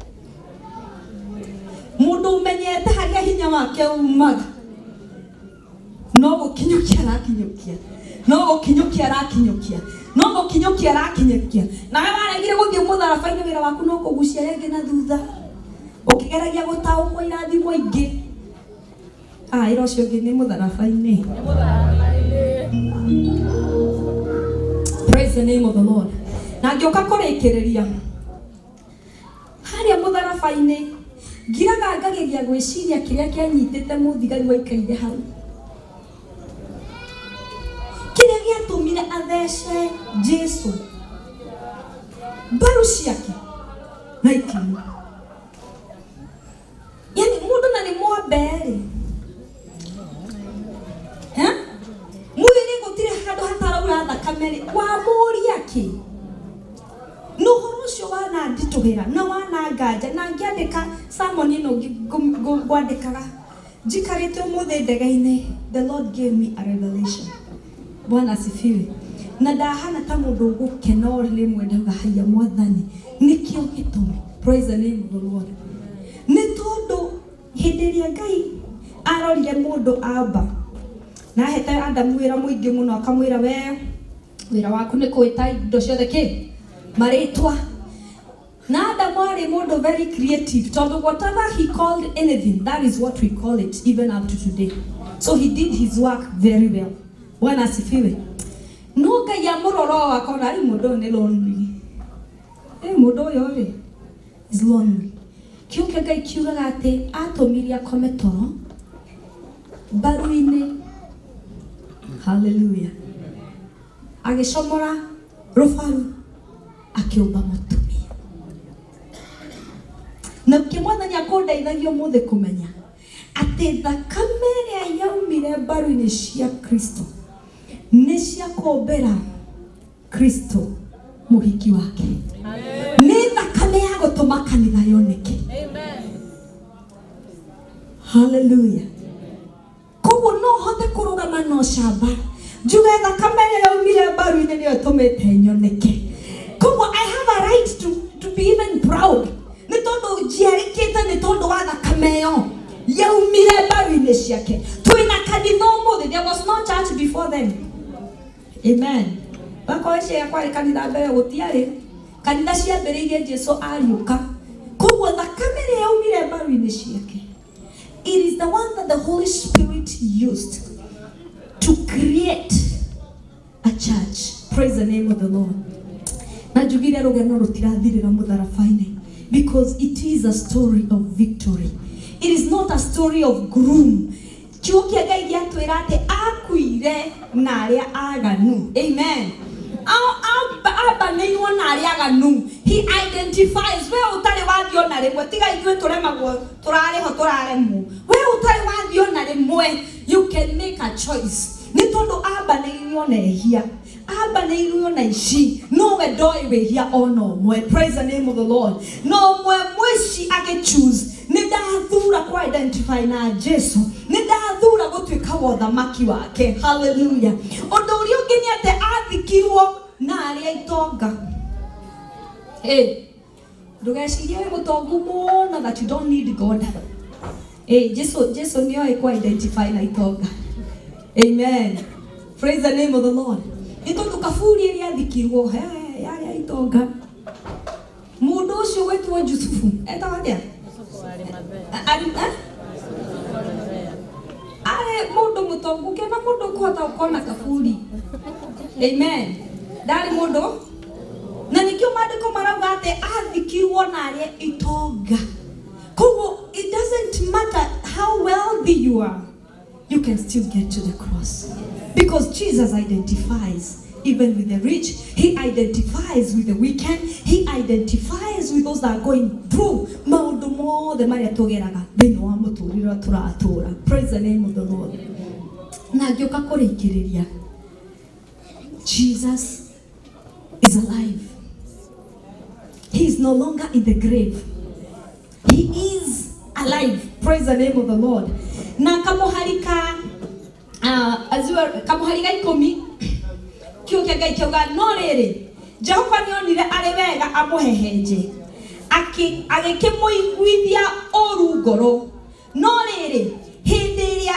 mundu umenyete haria hinya wake umaga no gukinyukia arakinyukia no gukinyukia arakinyukia no gukinyukia arakinyukia nawe waregire guthie mutharabaini wira waku no kugucia renge na thutha ukigeragia gutaukwo irathimo ingi ira ucio ungi ni mutharabaini praise the name of the Lord na ngioka kurikiriria haria mutharabaini ngiraga ngageria gwiciria kiria kianyitite muthigari waikaire hau kiria giatumire athece Jesu mbaru ciake na ikimu yani mundu na ni mwambere mwiri gutire handu hataraura thakame wa muria ki no horo ucio wana nditugira na wana nganja na ngiandika sermon ino gwandikaga njikarite umuthi ndege-ini the Lord gave me a revelation Bwana asifiwe na ndahana ta mundu gukena uri mwenda haya mwathani nikio gitumi praise the name of the Lord ni tondu hindiria Ngai arorire mundu amba na hete Adamu wira muingi muno akamwira we wira waku ni kuita indo ciothe ki maritwa na Adamu ari mundu very creative tondu whatever he called anything that is what we call it even up to today so he did his work very well Bwana asifiwe no Ngai amuroro akona ari mundu ni lonely mundu uyu is lonely kiuke Ngai kiugaga ati atumiria akome toro baru-ini hallelujah agicomora rubaru akiumba mutumia na kimwathani akundeithagia muthi kumenya ati thakame iria yaumire mbaru-ini cia Kristo ni cia kumbira Kristo muhiki wake ni thakame ya gutuma kanitha yoneke hallelujah koguo no hote kurugama no shamba njuge thakame iria yaumire mbaru-ini niyo itumite nyoneke koguo I have a right to be even proud ni tondu njiarikite ni tondu wa thakame yo yaumire mbaru-ini ciake twina kanitha umuthi there was no church before them amen bako cia kwari kanitha mbere gutiari kanitha ciambiriirie Jesu ariuka koguo thakame iria yaumire mbaru-ini ciake it is the one that the Holy Spirit used to create a church praise the name of the Lord na njugire rugeno rutirathirira mutharabaini because it is a story of victory it is not a story of gloom kiukia Ngai giatwira ati akuire na aria aganu amen aba neiwo na aria aganu he identifies we utari wathio na rimwe tiga ithuĩ turemagwo turariho turaremwo we utari wathio na rimwe you can make a choice ni tondu aba neiwo na ehia aba neiwo na ici no we doi wehia ono mwe praise the name of the Lord no mwe mwici age choose ni ndathura ku identify na Jesu ni ndathura gutwika wothamaki wake hallelujah undu uria ungi ni ate athikirwo na aria itonga ndugecirie we mutongu muno that you don't need God Jesu ni oe ku identify na itonga amen praise the name of the Lord itondu kaburi iria athikirwo aria itonga mundu ucio wetwo Jusufu etawadia are mundu mutongu kena mundu kuhota ukona kaburi amen dari mundu na nikio maandiko marauga ati athikirwo na aria itonga koguo it doesn't matter how wealthy you are you can still get to the cross because Jesus identifies even with the rich he identifies with the weekend he identifies with those that are going through maundu mothe maria tugeraga thini wa muturire turatura praise the name of the Lord na ngioka kurikiriria Jesus is alive no longer in the grave. He is alive. Praise the name of the Lord. Na kamuharika kamuharika ikomi kiuke Ngai kiuga no riri Jehova nionire ari wega amuhehenje agikimũiguithia ũru ngoro no riri hindi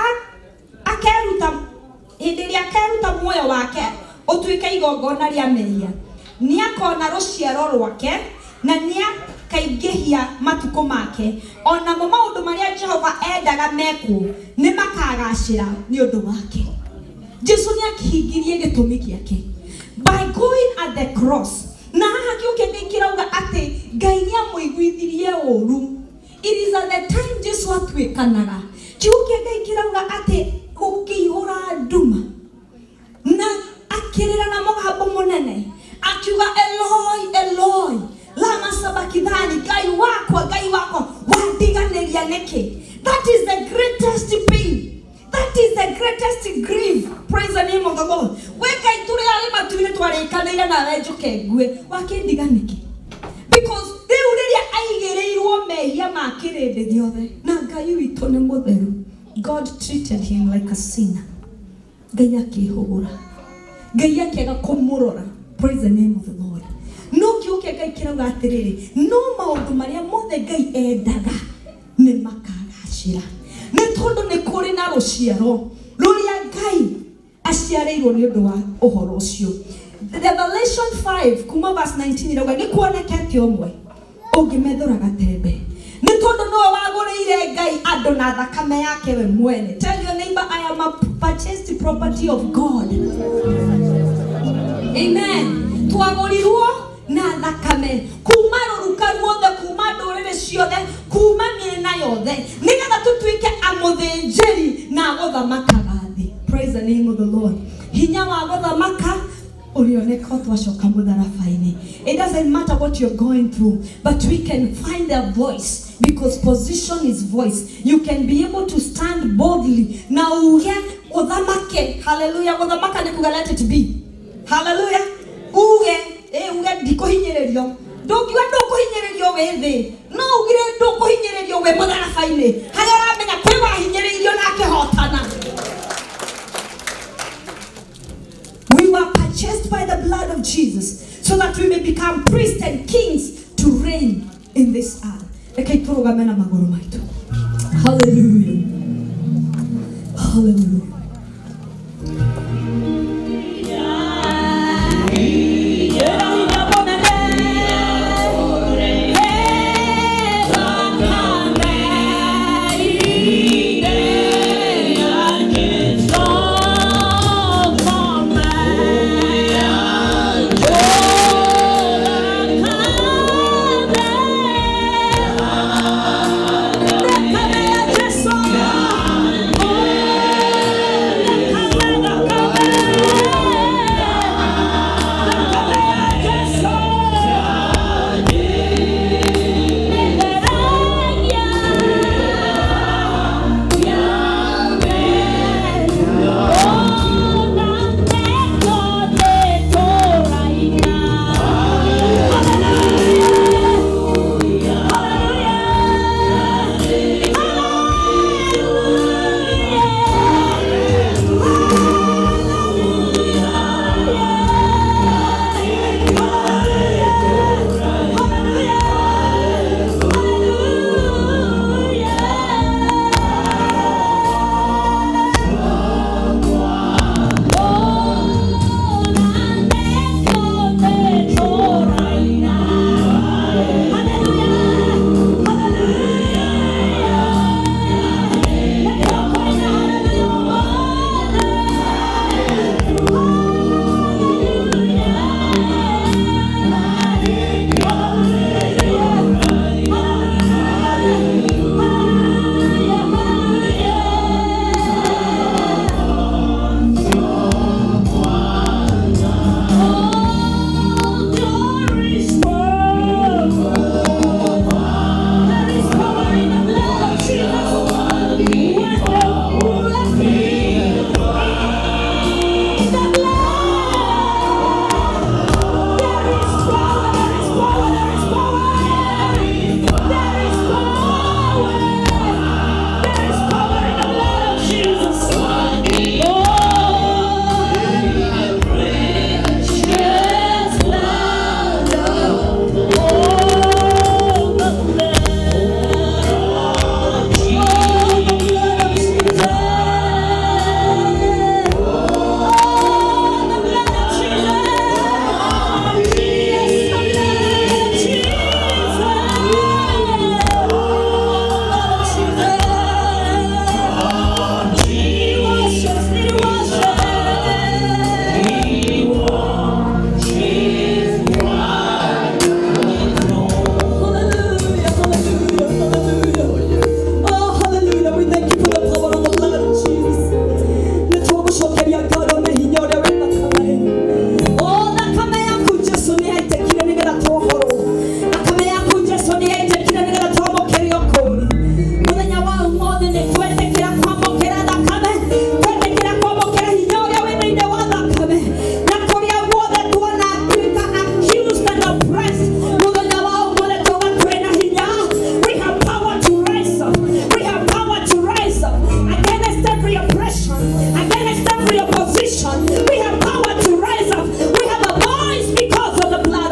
iria akeruta muoyo wake utuike igongona ria mehia niakona ruciaro rwake na niakaingĩhia matuko make ona mo maundu maria Jehova endaga meku ni makagacira ni undu wake. Jesu niakihingirie gitumi giake by going at the cross. Na haha kiuke ngikirauga ati Ngai niamũiguithirie ũru. It is at the time Jesu atwikanaga kiuke ngikirauga ati gukihura nduma na akirira na mũgambo mũnene akiuga Eloi Eloi lama sabakithani, Ngai wakwa wandiganĩria nĩkĩ. That is the greatest pain. That is the greatest grief. Praise the name of the Lord. Weka ituri ari matuine twarĩkanĩire nawe njuke ngue wakindiga nĩkĩ. Because rĩu rĩrĩa aigĩrĩirwo mehia ma kĩrĩndĩ gĩothe na Ngai witũ nĩ mũtheru. God treated him like a sinner. Ngai akĩhũgũra. Ngai akĩaga kũmũrora. Praise the name of the Lord. No kiuke Ngai kirauga atiriri no maundu maria mothe Ngai endaga ni makagacira ni tondu ni kuri na ruciaro ruria Ngai aciareirwo ni undu wa uhoro ucio. Revelation 5 kuma verse 19 irauga ni kuonekete omwe ungimethura gatembe ni tondu no wagũrĩire Ngai andu na thakame yake we mwene. Tell your neighbor, I am a purchased property of God. Amen. Twagũrirwo na thakame kuma rũruka ruothe kuma ndũrĩrĩ ciothe kuma mĩena yothe nĩgetha tũtuĩke amũthĩnjĩri na gũthamakaga thĩ. Praise the name of the Lord. Hinya wa gũthamaka ũrĩoneka twacoka mũtharaba-inĩ. It doesn't matter what you're going through, but we can find a voice, because position is voice. You can be able to stand boldly na uge uthamake. Hallelujah. Gũthamaka nĩ kuga let it be. Hallelujah. Uge ndikuhinyĩrĩrio. Ndũngiuga ndũkũhinyĩrĩrio wĩ thĩ. No ugire ndũkũhinyĩrĩrio wĩ mũtharaba-inĩ. Harĩa ũramenya kwĩ wahinyĩrĩirio na akĩhotana. We were purchased by the blood of Jesus so that we may become priests and kings to reign in this earth. Reke tũrũgame na magũrũ maitũ. Hallelujah. Hallelujah.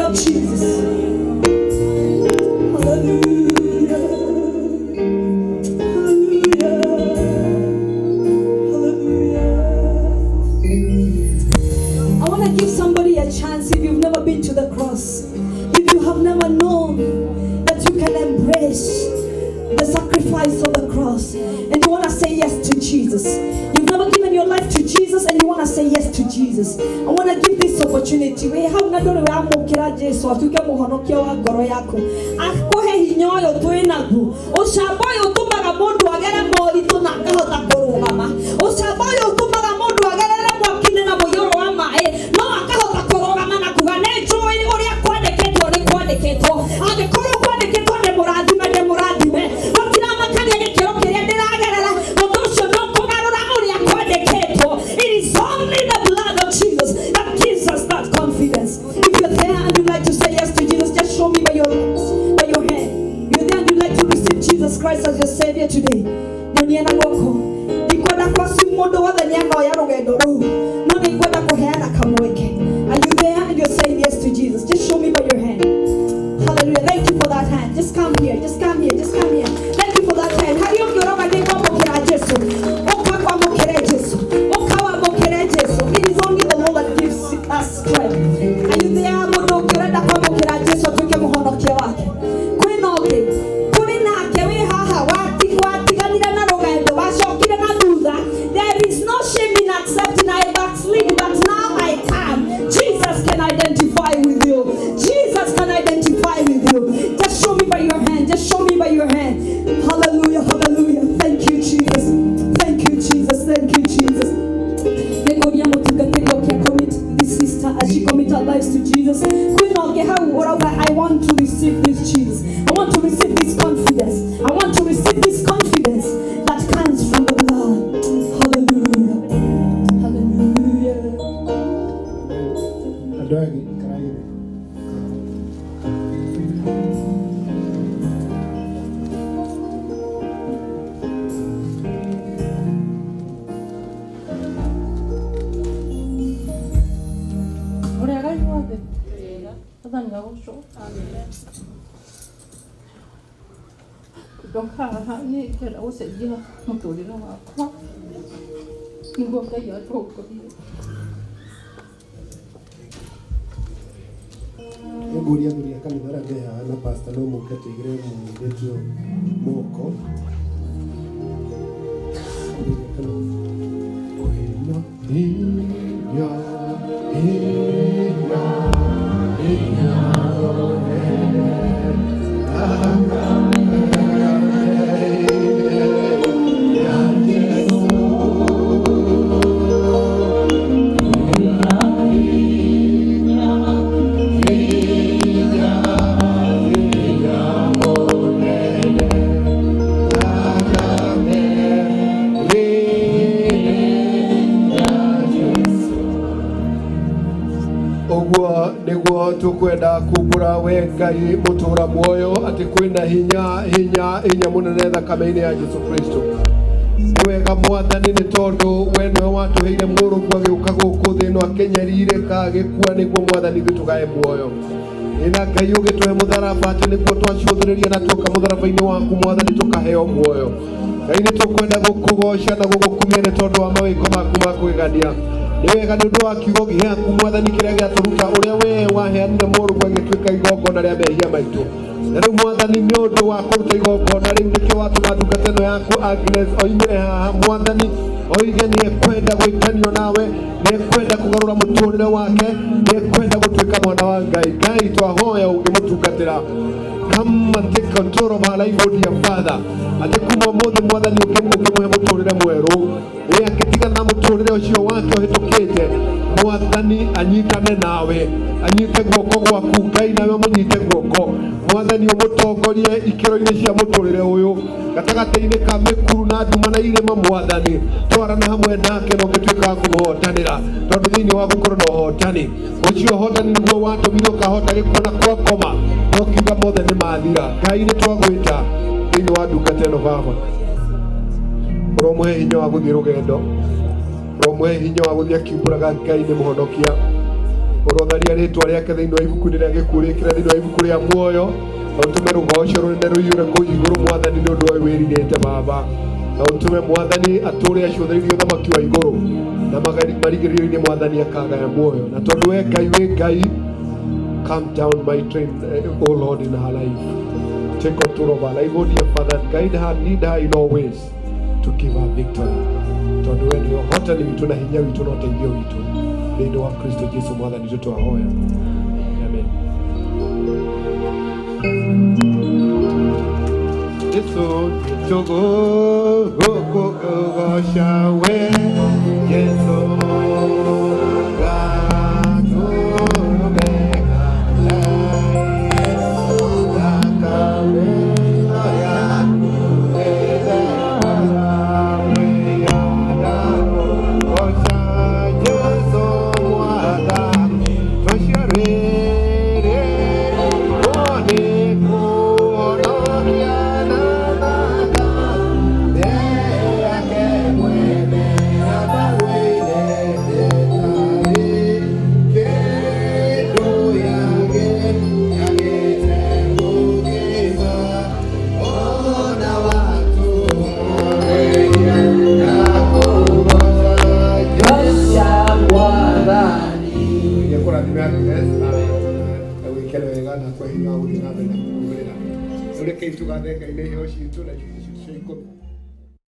of Jesus. Hallelujah. Hallelujah. Hallelujah. I want to give somebody a chance if you've never been to the cross. If you have never known that you can embrace the sacrifice of the cross and you want to say yes to Jesus. You've never given your life to Jesus and you want to say yes to Jesus. I want to give this opportunity. We have not done Jesus to get Mohonokia Goroyako. Akohe Hinyo to Enagu. O Shaboyo to Magamondo again more to Nakota Koroma. O Shaboyo to Magamondo again walking in a Boyorama. No Akota Koroma Nakane, join or Aquadecato or Aquadecato. And the Koro Quadecato de Moradime de Moradime. It is only the blood of Jesus that gives us that confidence. If you're there and you'd like to say yes to Jesus, just show me by your hand. You're there and you'd like to receive Jesus Christ as your Savior today. Are you there and you're saying yes to Jesus? Just show me by your hand. Hallelujah. Thank you for that hand. Just come here. Just come here. Just come here. Thank you for that hand. It is only the Lord that gives us strength. Are you there? There is no shame in accepting I backslid, but now I can. Jesus can identify with you. Jesus can identify with you. Just show me by your hand. Just show me by your hand. Hallelujah. Hallelujah. Thank you, Jesus. Thank you, Jesus. Thank you, Jesus. Commit this sister as she commit her lives to Jesus. I want to receive this Jesus. I want to receive this confidence. I want to receive this confidence that comes from the blood. Hallelujah. Hallelujah. tukwenda kumbura we Ngai mutura muoyo ati kwina hinya munene thakame-ini ya Jesu Kristo. Wega Mwathani ni tondu we niwe watuheire Mũrungu agiuka guku thi no akenyerire kagikua niguo Mwathani gitugae muoyo. Ina Ngai ugituhe mutharaba ati niguo twacuthiriria na tuka mutharaba-ini waku Mwathani tukaheo muoyo. Ngai ni tukwenda gukugoca na gugukumia ni tondu wa mawiko maku ma kwigania. Ni wega ni undu wa kiugo giaku Mwathani kiria giaturuta uria we waheanire Mũrungu agituika igongona ria mehia maitu. Na riu Mwathani ni undu wa kuruta igongona riu nikio watuma ndungata ino yaku Agnes oimire haha Mwathani oige ni ekwenda gwikanio nawe, ni ekwenda kugarura muturire wake, ni ekwenda gutuika mwana wa Ngai. Ngai twahoya ungimutungatira. Come and take control of her life, dear Father. Ati kuma mothe Mwathani ukimuhe muturire mweru we akitigana na muturire ucio wake uhitukite Mwathani anyitane nawe, anyite guoko gwaku Ngai nawe munyite guoko Mwathani umutongorie ikiro-ini cia muturire uyu gatagati-ini ka mikuru na nduma na irima Mwathani twarana hamwe nake no gituika kumuhotanira tondu thiini wa gukorwo na uhotani ucio hotani niguo watumire ukahota gikuona kwa ngoma no kiuga mothe ni mathira. Ngai ni twagwita thiini wa ndungata ino Baba uromuhe hinya wa guthie rugendo, uromuhe hinya wa guthie akiumburaga Ngai ni muhonokia, Ũrotharia rĩtwa rĩake thĩinĩ wa ibuku rĩrĩa gĩkũrĩkĩra thĩinĩ wa ibuku rĩa muoyo. Na ũtũme rũgoco rũnene rũiyũre kũu igũrũ Mwathani nĩ ũndũ wa wĩrirĩte Baba. Na ũtũme Mwathani atũre acũthĩrĩirie ũthamaki wa igũrũ na marigĩrĩrio-inĩ Mwathani akagaya muoyo. Na tondũ we Ngai wĩ Ngai, come down my train, oh Lord, in her life. Take control of her life, oh dear Father, guide her, lead her in all ways to give her victory. Tondũ we nĩ ũhotani witũ na hinya witũ na ũteithio witũ thĩinĩ wa Kristo Jesũ Mwathani tũtwahoya. Amen. Yesu tũgũgũgũgũgoca we Yesu Tugathenga ile hiyo citu na citu